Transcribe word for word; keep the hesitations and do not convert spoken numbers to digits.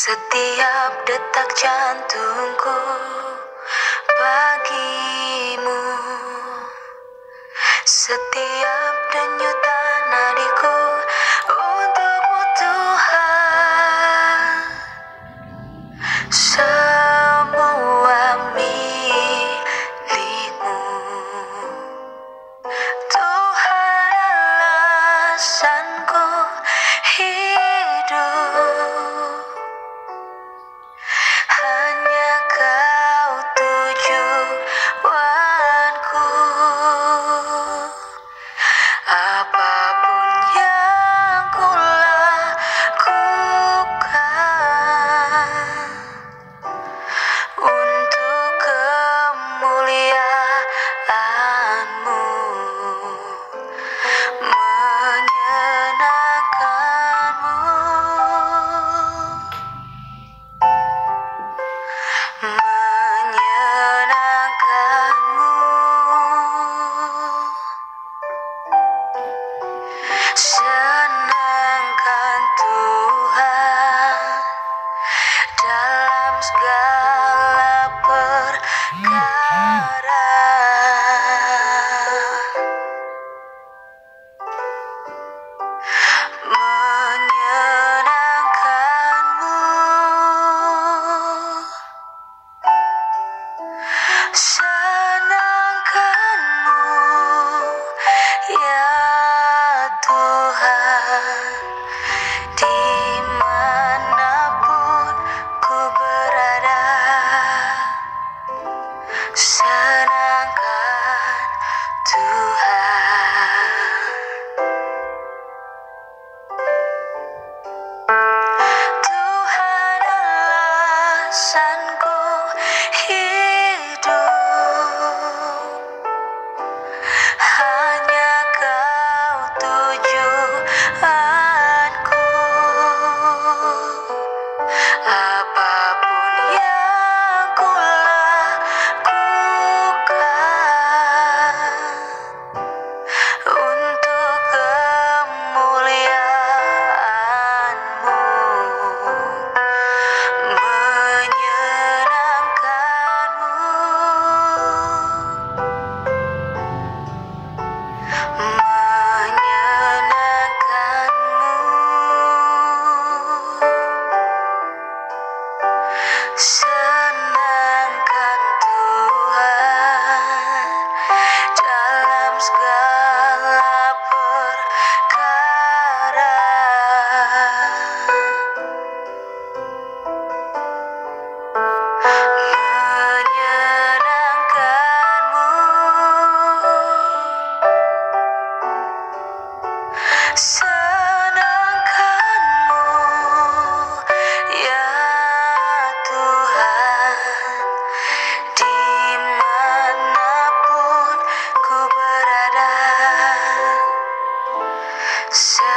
Setiap detak jantungku bagimu, setiap denyutan nadiku untukmu Tuhan. Semua milikmu Tuhan, alasanku hidup. Hanya Kau tujuanku. Apapun yang kulakukan untuk kemuliaan-Mu, menyenangkan-Mu, menyenangkan-Mu. Senangkan Tuhan dalam segala perkara. Menyenangkan-Mu, senangkan-Mu, ya Tuhan, dimanapun ku berada. Senangkan Tuhan. Tuhan, alasanku hidup. Hanya Kau tujuanku. Apapun yang kulakukan untuk kemuliaan-Mu, menyenangkan-Mu, menyenangkan-Mu. Senangkan Tuhan dalam segala perkara. Menyenangkan-Mu, senangkan-Mu, ya Tuhan, dimanapun ku berada.